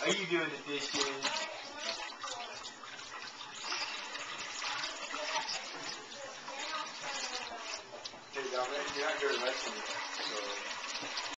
Are you doing the dishes? Hey, Dominic, you're not good at wrestling yet, so